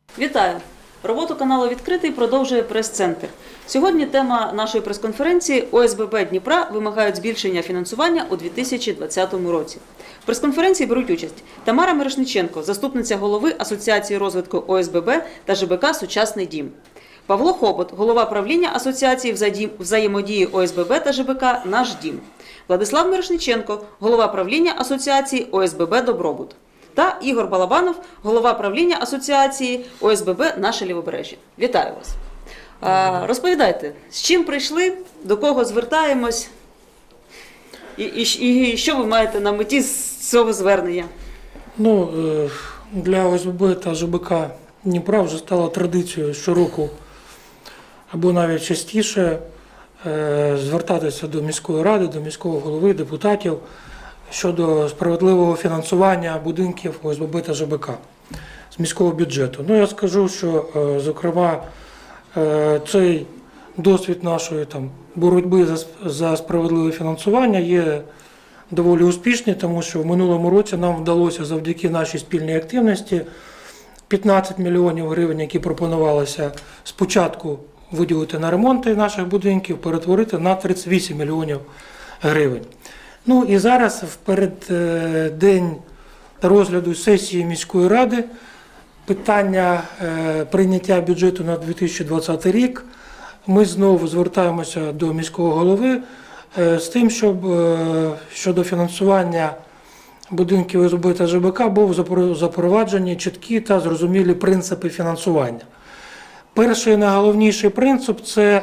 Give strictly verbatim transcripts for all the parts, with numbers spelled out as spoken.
Вітаю! Роботу каналу «Відкритий» продовжує прес-центр. Сьогодні тема нашої прес-конференції – О С Б Б Дніпра вимагають збільшення фінансування у дві тисячі двадцятому році. В прес-конференції беруть участь Тамара Мирошниченко, заступниця голови Асоціації розвитку О С Б Б та Ж Б К «Сучасний дім». Павло Хобот, голова правління Асоціації взаємодії О С Б Б та Ж Б К «Наш дім». Владислав Мирошниченко, голова правління Асоціації О С Б Б «Добробут». Та Ігор Балабанов, голова правління Асоціації О С Б Б «Наше Лівобережжя». Вітаю вас. А, розповідайте, з чим прийшли, до кого звертаємось і, і, і що ви маєте на меті з цього звернення? Ну, для О С Б Б та Ж Б К Дніпра вже стало традицією щороку або навіть частіше звертатися до міської ради, до міського голови, депутатів щодо справедливого фінансування будинків О С Б Б та Ж Б К з міського бюджету. Ну, я скажу, що, зокрема, цей досвід нашої там, боротьби за, за справедливе фінансування є доволі успішний, тому що в минулому році нам вдалося завдяки нашій спільній активності п'ятнадцять мільйонів гривень, які пропонувалося спочатку виділити на ремонти наших будинків, перетворити на тридцять вісім мільйонів гривень. Ну і зараз, в переддень розгляду сесії міської ради, питання прийняття бюджету на дві тисячі двадцятий рік, ми знову звертаємося до міського голови з тим, щоб щодо фінансування будинків О С Б Б та Ж Б К був запроваджені чіткі та зрозумілі принципи фінансування. Перший і найголовніший принцип – це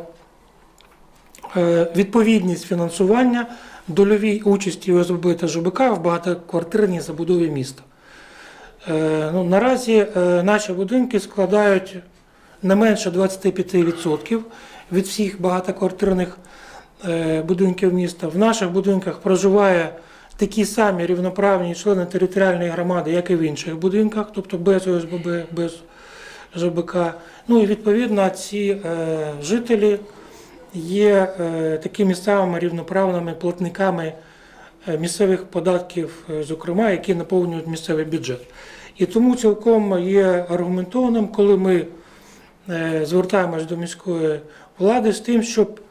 відповідність фінансування дольовій участі О С Б Б та Ж Б К в багатоквартирній забудові міста. Ну, наразі наші будинки складають не менше двадцять п'ять відсотків від всіх багатоквартирних будинків міста. В наших будинках проживає такі самі рівноправні члени територіальної громади, як і в інших будинках, тобто без О С Б Б, без Ж Б К. Ну і відповідно ці жителі є такими самими рівноправними платниками місцевих податків, зокрема, які наповнюють місцевий бюджет. І тому цілком є аргументованим, коли ми звертаємось до міської влади з тим, щоб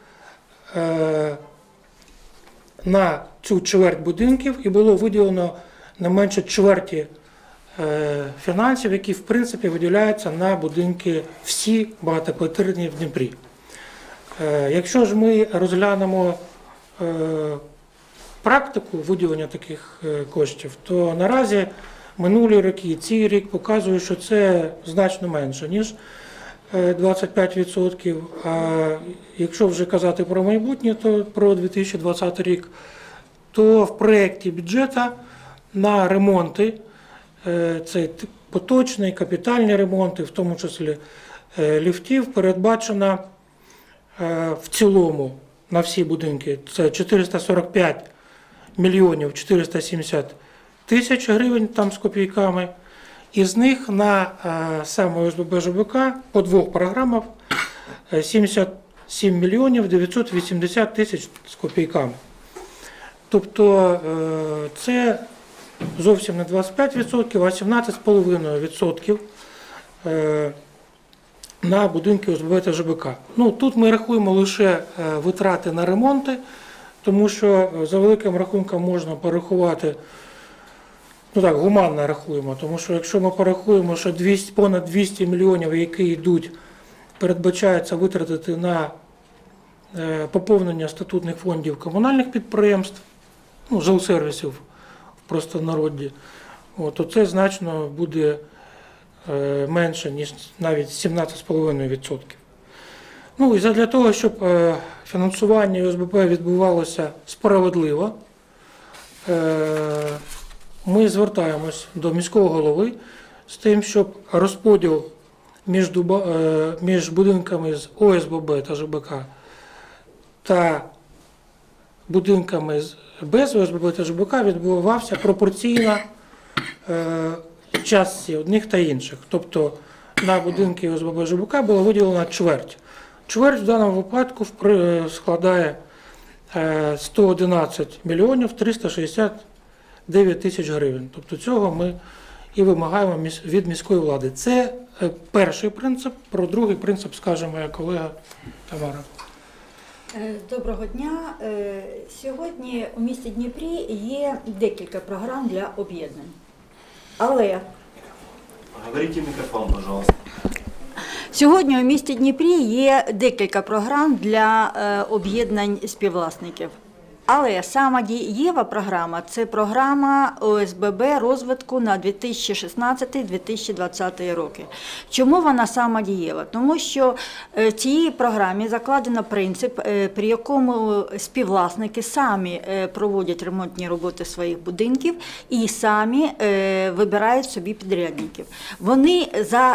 на цю чверть будинків і було виділено не менше чверті фінансів, які в принципі виділяються на будинки всі багатоквартирні в Дніпрі. Якщо ж ми розглянемо практику виділення таких коштів, то наразі минулі роки, цей рік показує, що це значно менше, ніж двадцять п'ять відсотків. А якщо вже казати про майбутнє, то про дві тисячі двадцятий рік, то в проєкті бюджету на ремонти, це поточні, капітальні ремонти, в тому числі ліфтів, передбачено в цілому на всі будинки це чотириста сорок п'ять мільйонів чотириста сімдесят тисяч гривень там з копійками. Із них на саме О С Б Б Ж Б К по двох програмах сімдесят сім мільйонів дев'ятсот вісімдесят тисяч з копійками. Тобто це зовсім не двадцять п'ять відсотків, а сімнадцять цілих п'ять десятих відсотка на будинки О С Б Б та Ж Б К. Ну, тут ми рахуємо лише витрати на ремонти, тому що за великим рахунком можна порахувати, ну так, гуманно рахуємо, тому що якщо ми порахуємо, що двісті, понад двісті мільйонів, які йдуть, передбачається витратити на поповнення статутних фондів комунальних підприємств, ну, жилсервісів в простонароді, то це значно буде менше, ніж навіть сімнадцять цілих п'ять десятих відсотка. Ну і для того, щоб фінансування О С Б Б відбувалося справедливо, ми звертаємось до міського голови з тим, щоб розподіл між, між будинками з О С Б Б та Ж Б К та будинками без О С Б Б та Ж Б К відбувався пропорційно частці одних та інших. Тобто на будинки О С Б Б Ж Б К було виділено чверть. Чверть в даному випадку складає сто одинадцять мільйонів триста шістдесят дев'ять тисяч гривень. Тобто цього ми і вимагаємо від міської влади. Це Е, Перший принцип, про другий принцип скаже моя колега Тамара. Е, Доброго дня. Е, Сьогодні у місті Дніпрі є декілька програм для об'єднань. Але Говорите в микрофон, пожалуйста. сьогодні у місті Дніпрі є декілька програм для е, об'єднань співвласників. Але сама дієва програма – це програма О С Б Б розвитку на дві тисячі шістнадцятий - дві тисячі двадцятий роки. Чому вона сама дієва? Тому що в цій програмі закладено принцип, при якому співвласники самі проводять ремонтні роботи своїх будинків і самі вибирають собі підрядників. Вони, за,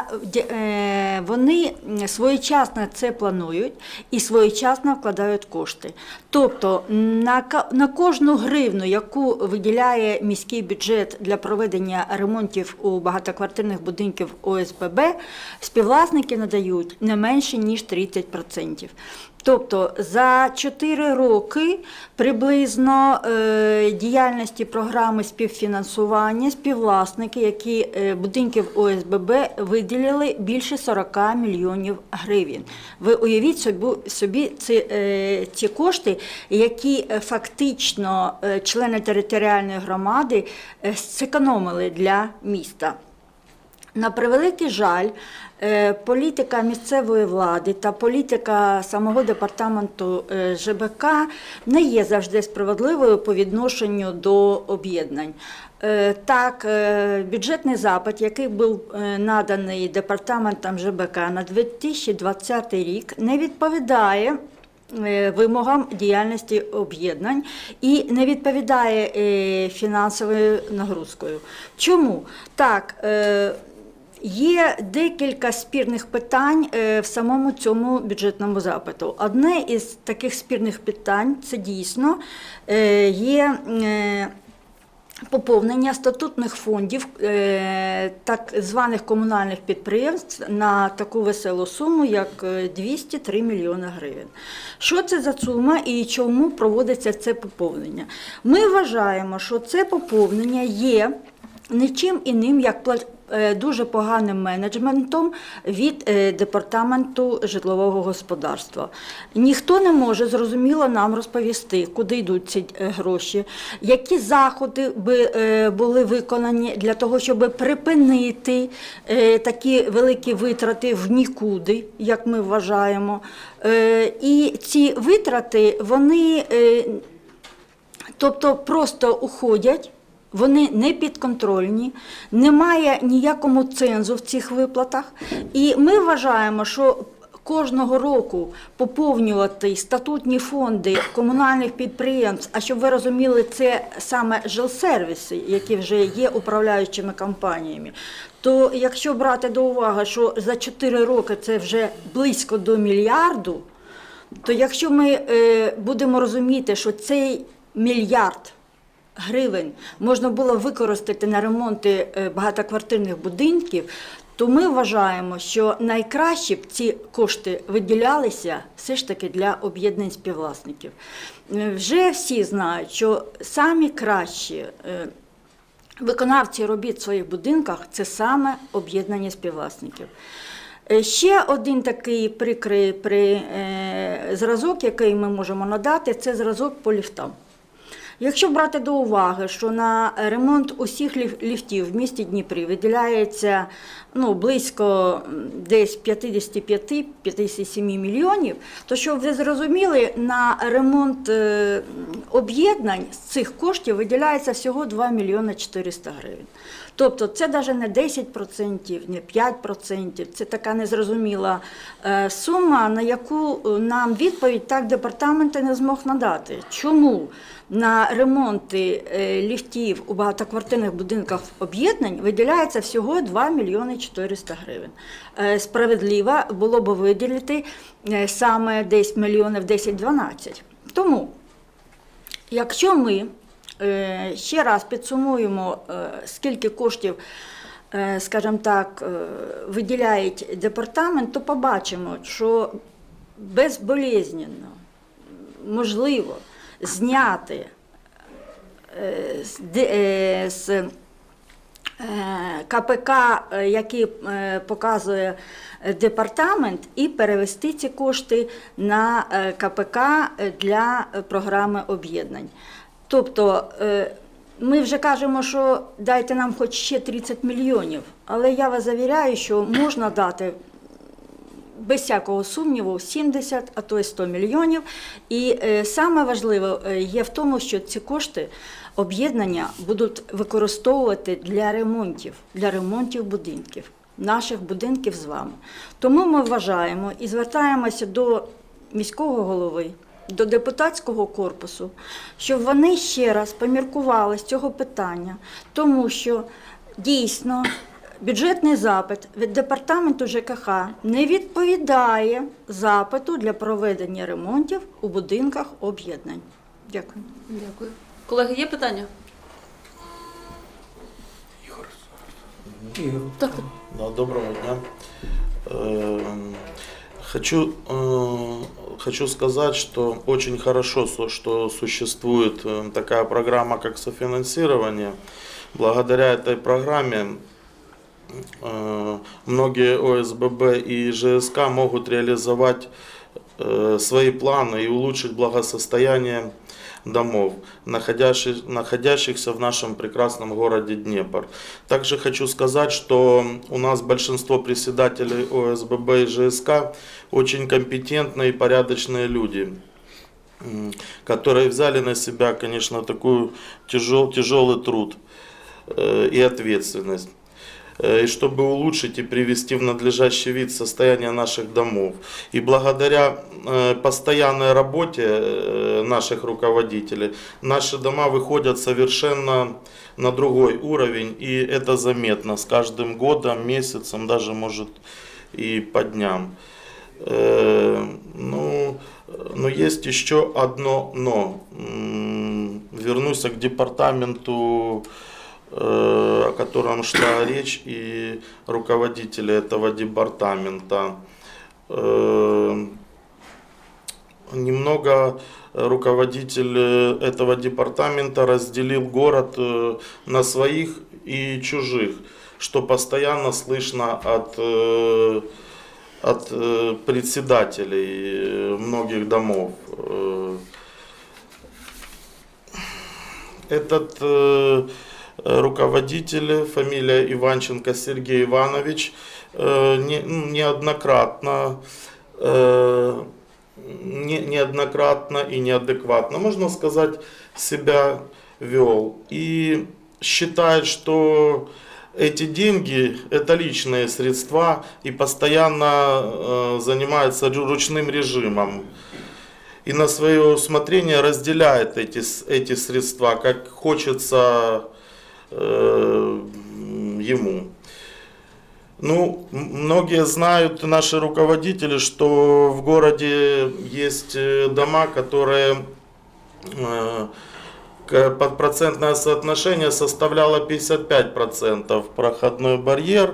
вони своєчасно це планують і своєчасно вкладають кошти. Тобто на На кожну гривну, яку виділяє міський бюджет для проведення ремонтів у багатоквартирних будинків О С Б Б, співвласники надають не менше, ніж тридцять відсотків. Тобто за чотири роки приблизно діяльності програми співфінансування співвласники, які будинків О С Б Б виділили більше сорок мільйонів гривень. Ви уявіть собі, собі ці, ці кошти, які фактично члени територіальної громади зекономили для міста. На превеликий жаль, політика місцевої влади та політика самого департаменту Ж Б К не є завжди справедливою по відношенню до об'єднань. Так, бюджетний запит, який був наданий департаментом Ж Б К на дві тисячі двадцятий рік, не відповідає вимогам діяльності об'єднань і не відповідає фінансовою нагрузкою. Чому? Так, є декілька спірних питань в самому цьому бюджетному запиту. Одне із таких спірних питань – це дійсно є поповнення статутних фондів так званих комунальних підприємств на таку веселу суму, як двісті три мільйони гривень. Що це за сума і чому проводиться це поповнення? Ми вважаємо, що це поповнення є нічим іним, як дуже поганим менеджментом від департаменту житлового господарства. Ніхто не може зрозуміло нам розповісти, куди йдуть ці гроші, які заходи би були виконані для того, щоб припинити такі великі витрати в нікуди, як ми вважаємо. І ці витрати, вони, тобто, просто уходять. Вони не підконтрольні, немає ніякому цензу в цих виплатах. І ми вважаємо, що кожного року поповнювати статутні фонди комунальних підприємств, а щоб ви розуміли, це саме жилсервіси, які вже є управляючими компаніями, то якщо брати до уваги, що за чотири роки це вже близько до мільярду, то якщо ми будемо розуміти, що цей мільярд гривень можна було використати на ремонти багатоквартирних будинків, то ми вважаємо, що найкраще б ці кошти виділялися все ж таки для об'єднань співвласників. Вже всі знають, що самі кращі виконавці робіт в своїх будинках – це саме об'єднання співвласників. Ще один такий прикрий при, зразок, який ми можемо надати, це зразок по ліфтам. Якщо брати до уваги, що на ремонт усіх ліфтів в місті Дніпрі виділяється ну, близько десь п'ятдесят п'ять - п'ятдесят сім мільйонів, то щоб ви зрозуміли, на ремонт об'єднань з цих коштів виділяється всього два мільйони чотириста гривень. Тобто це навіть не десять відсотків, не п'ять відсотків, це така незрозуміла сума, на яку нам відповідь так департамент не змог надати. Чому на ремонти ліфтів у багатоквартирних будинках об'єднань виділяється всього два мільйони чотириста гривень? Справедливо було б виділити саме десь мільйонів десять-дванадцять. Тому, якщо ми ще раз підсумуємо, скільки коштів, скажімо так, виділяє департамент, то побачимо, що безболезненно можливо зняти з КПК, е, які е, показує департамент, і перевести ці кошти на е, КПК для програми об'єднань. Тобто е, ми вже кажемо, що дайте нам хоч ще тридцять мільйонів, але я вас завіряю, що можна дати без всякого сумніву сімдесят, а то й сто мільйонів. І е, саме важливе е, є в тому, що ці кошти об'єднання будуть використовувати для ремонтів, для ремонтів будинків, наших будинків з вами. Тому ми вважаємо і звертаємося до міського голови, до депутатського корпусу, щоб вони ще раз поміркували з цього питання, тому що дійсно бюджетний запит від департаменту ЖКХ не відповідає запиту для проведення ремонтів у будинках об'єднань. Дякую. Дякую. Колеги, є питання? Ігор. Ігор. Так. Да, доброго дня. Э, Хочу, э, хочу сказать, что очень хорошо, со- что существует э, такая программа, как софинансирование. Благодаря этой программе э, многие О С Б Б и Ж С К могут реализовать э, свои планы и улучшить благосостояние домов, находящих- находящихся в нашем прекрасном городе Днепр. Также хочу сказать, что у нас большинство председателей О С Б Б и Ж С К очень компетентные и порядочные люди, м, которые взяли на себя, конечно, такой тяжел, тяжелый труд э, и ответственность. Э, И чтобы улучшить и привести в надлежащий вид состояние наших домов. И благодаря э, постоянной работе э, наших руководителей, наши дома выходят совершенно на другой уровень. И это заметно с каждым годом, месяцем, даже может и по дням. Э, Ну, но есть еще одно но. М, Вернусь к департаменту, э, о котором шла речь, и руководители этого департамента. Э, Немного руководитель э, этого департамента разделил город э, на своих и чужих, что постоянно слышно от, э, от э, председателей э, многих домов. Э, Этот э, руководитель, фамилия Иванченко Сергей Иванович, э, не- ну, неоднократно, э, не- неоднократно и неадекватно, можно сказать, себя вел. И считает, что эти деньги – это личные средства, и постоянно э, занимается ру- ручным режимом. И на свое усмотрение разделяет эти, с- эти средства, как хочется э, ему. Ну, м- многие знают, наши руководители, что в городе есть э, дома, которые э, к- под процентное соотношение составляло пятьдесят пять процентов проходной барьер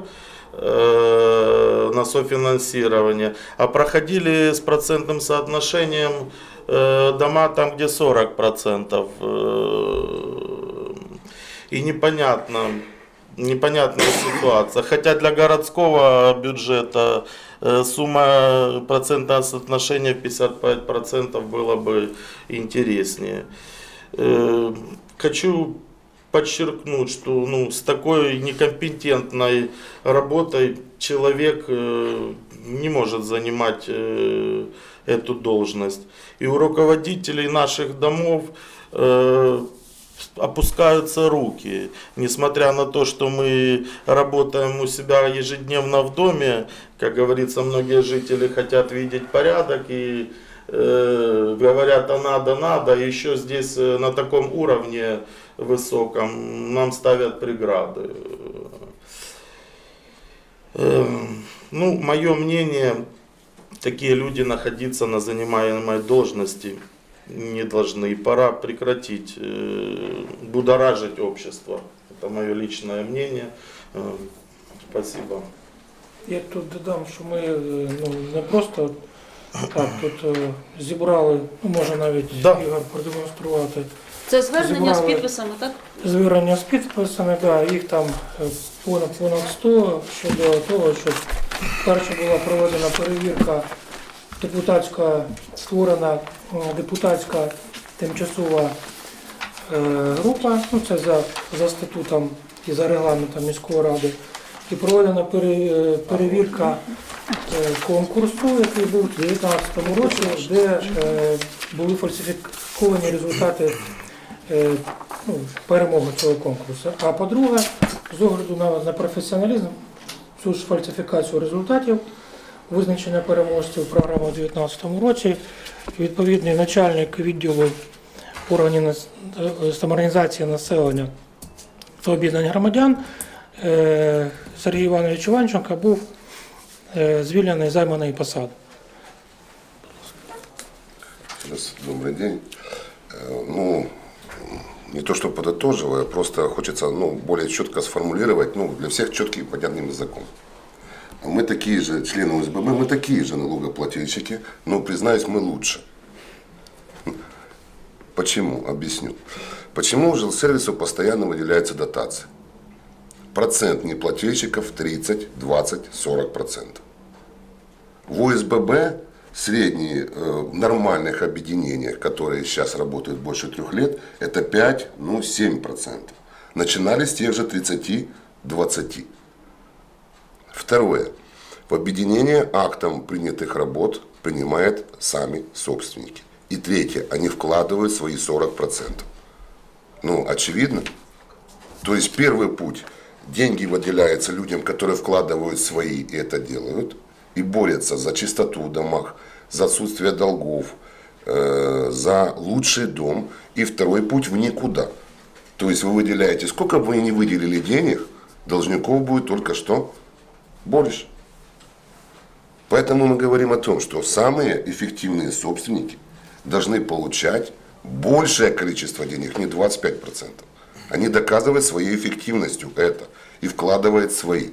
э, на софинансирование, а проходили с процентным соотношением э, дома там, где сорок процентов. э, И непонятно, непонятная ситуация. Хотя для городского бюджета э, сумма процентного соотношения в пятьдесят пять процентов было бы интереснее. Э, Хочу подчеркнуть, что ну, с такой некомпетентной работой человек э, не может занимать э, эту должность. И у руководителей наших домов э, опускаются руки, несмотря на то, что мы работаем у себя ежедневно в доме, как говорится, многие жители хотят видеть порядок и э, говорят, а надо, надо, еще здесь э, на таком уровне высоком нам ставят преграды. Э, ну, мое мнение, такие люди находиться на занимаемой должности не должны. И пора прекратить э, будоражить общество. Это мое личное мнение. Э, спасибо. Я тут додам, що ми е, ну, не просто так тут е, зібрали, ну, може навіть Да. Ігор продемонструвати Це звернення з Зібрали. підписами, так? Звернення з підписами, да, їх там е, понад, понад сто щодо того, щоб перше була проведена перевірка депутатська, створена е, депутатська тимчасова е, група, ну це за, за статутом і за регламентом міської ради, і проведена пере, е, перевірка е, конкурсу, який був у дві тисячі дев'ятнадцятому році, де е, були фальсифіковані результати е, ну, перемоги цього конкурсу. А по-друге, з огляду на, на професіоналізм, цю ж фальсифікацію результатів, визначення переможців програми у дві тисячі дев'ятнадцятому році, відповідний начальник відділу органів нас- е, самоорганізації населення та об'єднань громадян е, Сергій Іванович Іванченко був е, звільнений з займаної посади. Сейчас, добрый день. Э, Ну, не то что подытоживая, просто хочется ну, более четко сформулировать, ну, для всех четким и понятным языком. Мы такие же члены ОСББ, мы такие же налогоплательщики, но, признаюсь, мы лучше. Почему? Объясню. Почему жилсервису постоянно выделяются дотации? Процент неплательщиков тридцать, двадцать, сорок процентов. В ОСББ средние э, нормальных объединениях, которые сейчас работают больше трех лет, это пять, ну семь процентов. Начинали с тех же тридцати-двадцати. Второе. В объединение актом принятых работ принимают сами собственники. И третье. Они вкладывают свои сорок процентов. Ну, очевидно. То есть первый путь. Деньги выделяются людям, которые вкладывают свои и это делают. И борются за чистоту в домах, за отсутствие долгов, э, за лучший дом. И второй путь в никуда. То есть вы выделяете, сколько бы вы ни выделили денег, должников будет только что больше. Поэтому мы говорим о том, что самые эффективные собственники должны получать большее количество денег, не двадцать пять процентов. Они доказывают своей эффективностью это и вкладывают свои.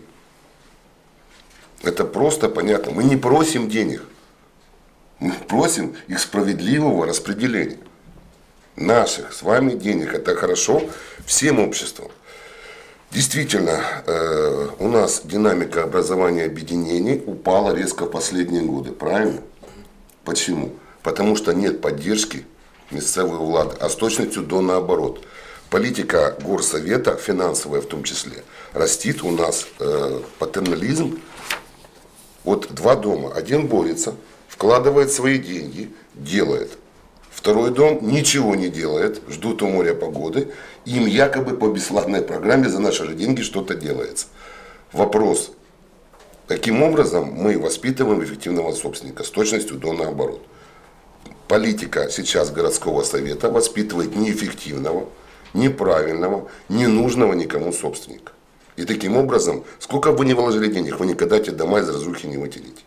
Это просто понятно. Мы не просим денег. Мы просим их справедливого распределения. Наших с вами денег. Это хорошо всем обществам. Действительно, э, у нас динамика образования объединений упала резко в последние годы. Правильно? Почему? Потому что нет поддержки местной влады. А с точностью до наоборот. Политика горсовета, финансовая в том числе, растит у нас э, патернализм. Вот два дома. Один борется, вкладывает свои деньги, делает. Второй дом ничего не делает, ждут у моря погоды. Им якобы по бесплатной программе за наши же деньги что-то делается. Вопрос. Каким образом мы воспитываем эффективного собственника с точностью до наоборот? Политика сейчас городского совета воспитывает неэффективного, неправильного, ненужного никому собственника. И таким образом, сколько бы вы ни вложили денег, вы никогда эти дома из разрухи не вытянете.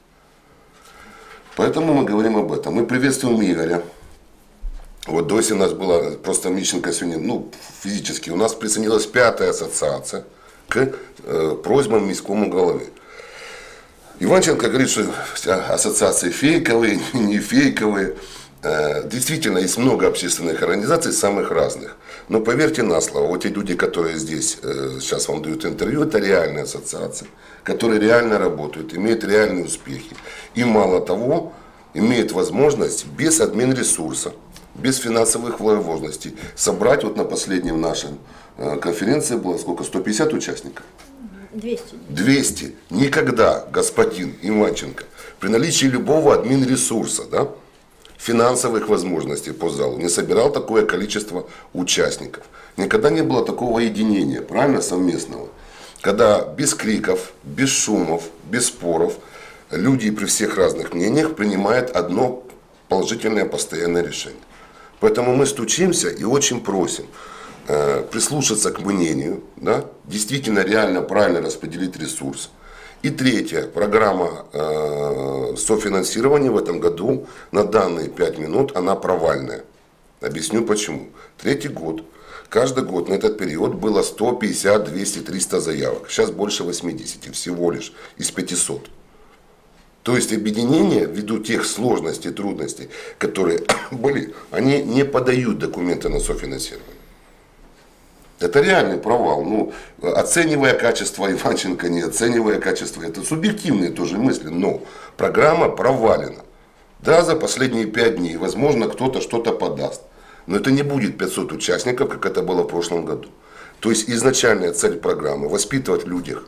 Поэтому мы говорим об этом. Мы приветствуем Игоря. Вот до сих у нас была просто Мищенко сегодня, ну, физически, у нас присоединилась пятая ассоциация к э, просьбам міському головы. Иванченко говорит, что ассоциации фейковые, не фейковые. Э, действительно, есть много общественных организаций, самых разных. Но поверьте на слово, вот те люди, которые здесь э, сейчас вам дают интервью, это реальные ассоциации, которые реально работают, имеют реальные успехи. И мало того, имеют возможность без админресурса, без финансовых возможностей собрать, вот на последнем нашем э, конференции было сколько, сто пятьдесят участников? двести. двести. Никогда господин Иванченко при наличии любого админресурса, да, финансовых возможностей по залу не собирал такое количество участников. Никогда не было такого единения, правильно, совместного. Когда без криков, без шумов, без споров люди при всех разных мнениях принимают одно положительное постоянное решение. Поэтому мы стучимся и очень просим э, прислушаться к мнению, да, действительно реально правильно распределить ресурс. И третье, программа э, софинансирования в этом году на данные пять минут, она провальная. Объясню почему. Третий год. Каждый год на этот период было сто пятьдесят, двести, триста заявок. Сейчас больше восьмидесяти всего лишь из пятисот. То есть объединения, ввиду тех сложностей, трудностей, которые были, они не подают документы на софинансирование. Это реальный провал. Ну, оценивая качество Иванченко, не оценивая качество, это субъективные тоже мысли, но программа провалена. Да, за последние пять дней, возможно, кто-то что-то подаст, но это не будет пятьсот участников, как это было в прошлом году. То есть изначальная цель программы – воспитывать в людях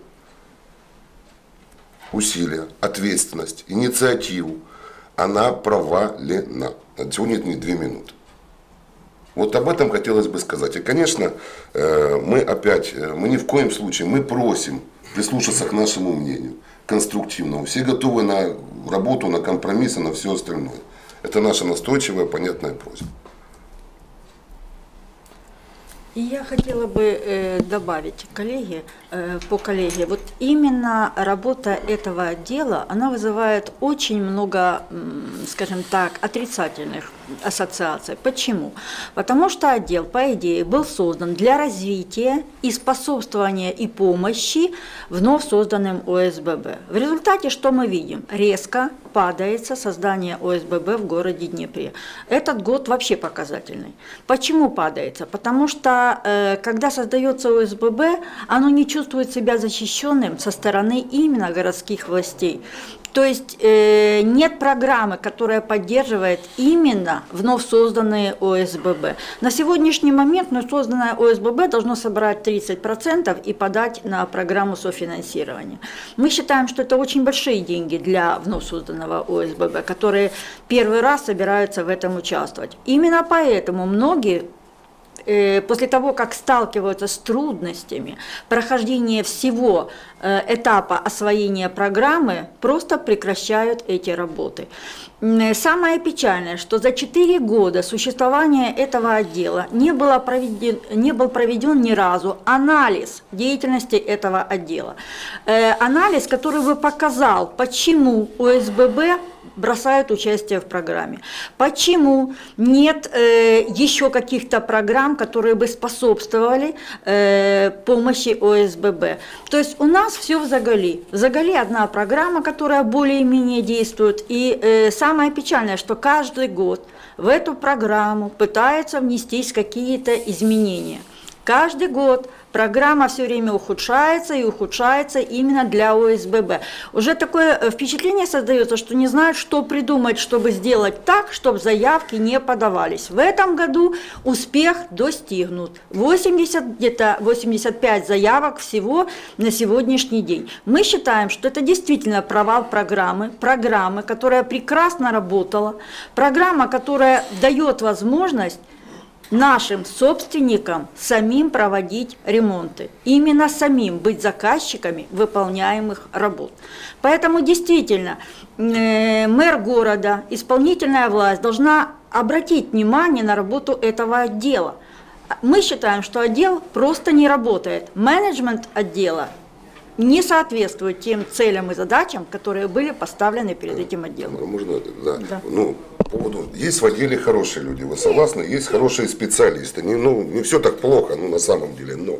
усилия, ответственность, инициативу, она провалена. Сегодня не две минуты. Вот об этом хотелось бы сказать. И, конечно, мы опять, мы ни в коем случае, мы просим прислушаться к нашему мнению, конструктивному. Все готовы на работу, на компромиссы, на все остальное. Это наша настойчивая, понятная просьба. И я хотела бы э, добавить, коллеги, э, по коллеге, вот именно работа этого отдела, она вызывает очень много, скажем так, отрицательных ассоциаций. Почему? Потому что отдел, по идее, был создан для развития и способствования и помощи вновь созданным О С Б Б. В результате что мы видим? Резко падается создание О С Б Б в городе Днепре. Этот год вообще показательный. Почему падается? Потому что когда создается О С Б Б, оно не чувствует себя защищенным со стороны именно городских властей. То есть э, нет программы, которая поддерживает именно вновь созданные О С Б Б. На сегодняшний момент вновь созданное О С Б Б должно собрать тридцать процентов и подать на программу софинансирования. Мы считаем, что это очень большие деньги для вновь созданного О С Б Б, которые первый раз собираются в этом участвовать. Именно поэтому многие после того, как сталкиваются с трудностями прохождения всего этапа освоения программы, просто прекращают эти работы. Самое печальное, что за четыре года существования этого отдела не, было проведен, не был проведен ни разу анализ деятельности этого отдела. Анализ, который бы показал, почему О С Б Б бросают участие в программе. Почему нет э, еще каких-то программ, которые бы способствовали э, помощи О С Б Б? То есть у нас все в Заголи. В Заголи одна программа, которая более-менее действует. И э, самое печальное, что каждый год в эту программу пытаются внестись какие-то изменения. Каждый год программа все время ухудшается и ухудшается именно для О С Б Б. Уже такое впечатление создается, что не знают, что придумать, чтобы сделать так, чтобы заявки не подавались. В этом году успех достигнут. восемьдесят, где-то восемьдесят пять заявок всего на сегодняшний день. Мы считаем, что это действительно провал программы, программы, которая прекрасно работала, программа, которая дает возможность нашим собственникам самим проводить ремонты, именно самим быть заказчиками выполняемых работ. Поэтому действительно мэр города, исполнительная власть должна обратить внимание на работу этого отдела. Мы считаем, что отдел просто не работает. Менеджмент отдела не соответствует тем целям и задачам, которые были поставлены перед этим отделом. Можно, да. Да. Ну, по поводу, есть в отделе хорошие люди, вы согласны? Есть хорошие специалисты. Не, ну, не все так плохо, ну, на самом деле, но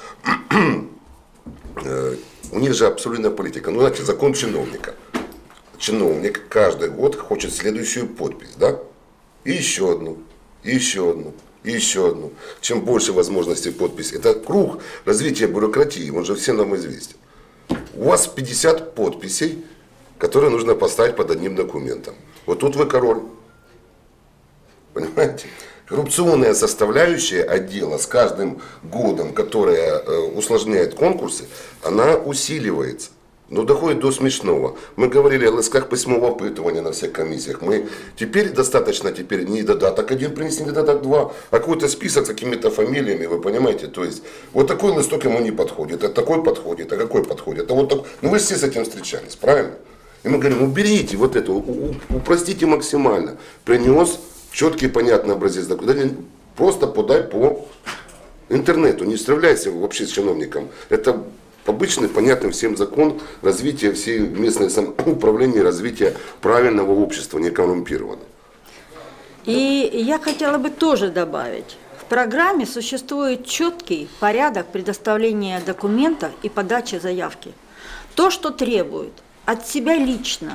у них же абсолютная политика. Ну, знаете, закон чиновника. Чиновник каждый год хочет следующую подпись, да? И еще одну, и еще одну. И еще одну. Чем больше возможностей подписи. Это круг развития бюрократии, он же всем нам известен. У вас пятьдесят подписей, которые нужно поставить под одним документом. Вот тут вы король. Понимаете? Коррупционная составляющая отдела с каждым годом, которая усложняет конкурсы, она усиливается. Но доходит до смешного. Мы говорили о листках письмового опитывания на всех комиссиях. Мы теперь достаточно теперь не додаток один принести, не додаток два, а какой-то список с какими-то фамилиями, вы понимаете? То есть вот такой листок ему не подходит, а такой подходит, а какой подходит. А вот так... Ну вы все с этим встречались, правильно? И мы говорим, уберите вот это, упростите максимально. Принес четкий понятный образец документа. Просто подай по интернету, не справляйся вообще с чиновником. Это обычный, понятный всем закон развития всей местной самоуправления, развития правильного общества, не коррумпированного. И я хотела бы тоже добавить. В программе существует четкий порядок предоставления документов и подачи заявки. То, что требует от себя лично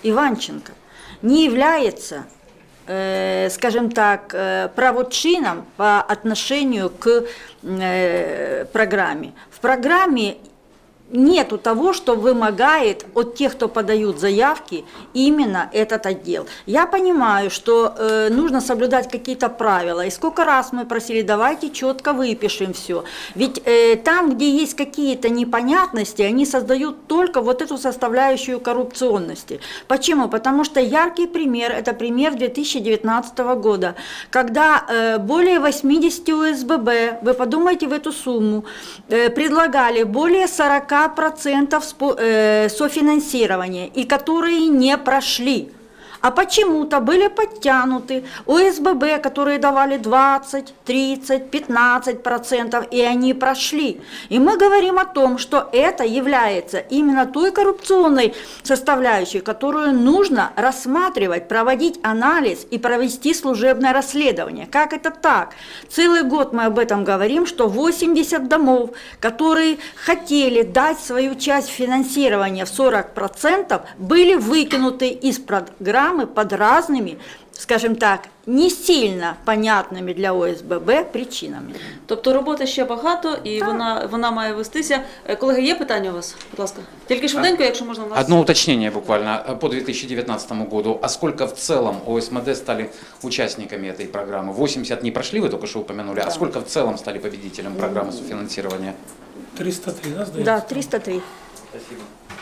Иванченко не является, э, скажем так, э, правочином по отношению к э, программе. В программе нету того, что вымогает от тех, кто подают заявки, именно этот отдел. Я понимаю, что э, нужно соблюдать какие-то правила. И сколько раз мы просили, давайте четко выпишем все. Ведь э, там, где есть какие-то непонятности, они создают только вот эту составляющую коррупционности. Почему? Потому что яркий пример, это пример две тысячи девятнадцатого года, когда э, более восьмидесяти О С Б Б, вы подумайте в эту сумму, э, предлагали более сорока процентов софинансирования, и которые не прошли. А почему-то были подтянуты О С Б Б, которые давали двадцать, тридцать, пятнадцать процентов, и они прошли. И мы говорим о том, что это является именно той коррупционной составляющей, которую нужно рассматривать, проводить анализ и провести служебное расследование. Как это так? Целый год мы об этом говорим, что восемьдесят домов, которые хотели дать свою часть финансирования в сорок процентов, были выкинуты из программы под разными, скажем так, не сильно понятними для О С Б Б причинами. Тобто роботи ще багато, і вона, вона має вестися. Е, Колеги, є питання у вас? Будь ласка. Тільки швиденько, якщо можна у нас. Одно уточнение буквально по две тысячи девятнадцатому году. А сколько в целом О С М Д стали участниками этой программы? восемьдесят не прошли, вы только что упомянули. А сколько в целом стали победителем программы софинансирования? триста три, да, здається? Да, триста три. Спасибо.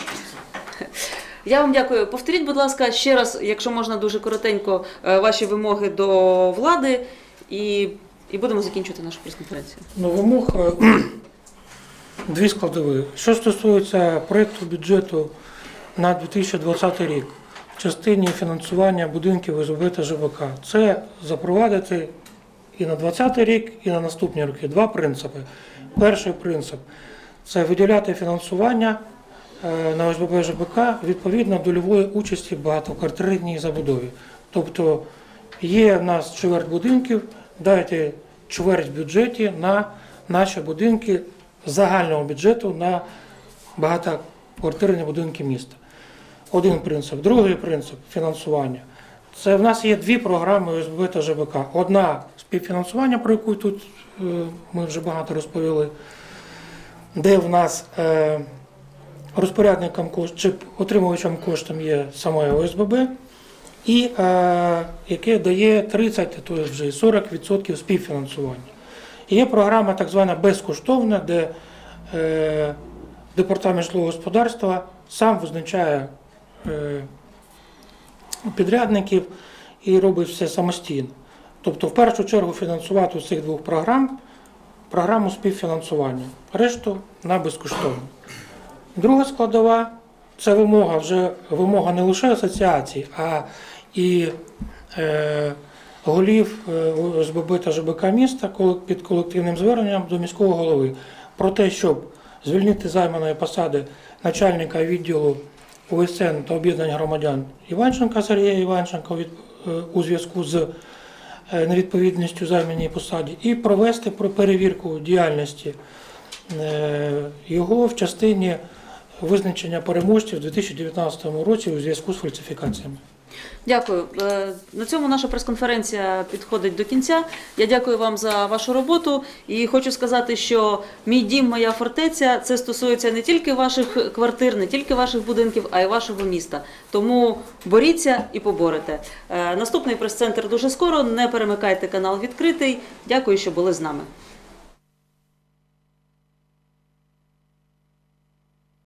Я вам дякую. Повторіть, будь ласка, ще раз, якщо можна дуже коротенько, е, ваші вимоги до влади, і, і будемо закінчувати нашу прес-конференцію. Ну, вимог е, дві складові. Що стосується проєкту бюджету на дві тисячі двадцятий рік в частині фінансування будинків О С Б Б та Ж Б К, це запровадити і на двадцятий рік, і на наступні роки два принципи. Перший принцип – це виділяти фінансування на О С Б Б Ж Б К відповідно дольової участі в багатоквартирній забудові. Тобто є в нас чверть будинків, дайте чверть в бюджеті на наші будинки загального бюджету на багатоквартирні будинки міста. Один принцип. Другий принцип фінансування. Це в нас є дві програми О С Б Б та Ж Б К. Одна співфінансування, про яку тут ми вже багато розповіли, де в нас розпорядником коштів, чи отримувачем коштів є саме О С Б Б, і е, яке дає тридцять, то вже сорок відсотків співфінансування. І є програма так звана безкоштовна, де е, Департамент житлового господарства сам визначає е, підрядників і робить все самостійно. Тобто в першу чергу фінансувати з цих двох програм програму співфінансування, решту на безкоштовно. Друга складова – це вимога, вже вимога не лише асоціацій, а і е, голів О С Б Б та Ж Б К міста під колективним зверненням до міського голови про те, щоб звільнити з займаної посади начальника відділу О С Н та об'єднань громадян Іванченка Сергія Іванченка від, е, у зв'язку з е, невідповідністю займаній посаді і провести перевірку діяльності е, його в частині визначення переможців у дві тисячі дев'ятнадцятому році у зв'язку з фальсифікаціями. Дякую. Е, На цьому наша прес-конференція підходить до кінця. Я дякую вам за вашу роботу і хочу сказати, що «Мій дім, моя фортеця» – це стосується не тільки ваших квартир, не тільки ваших будинків, а й вашого міста. Тому боріться і поборете. Е, Наступний прес-центр дуже скоро. Не перемикайте, канал відкритий. Дякую, що були з нами.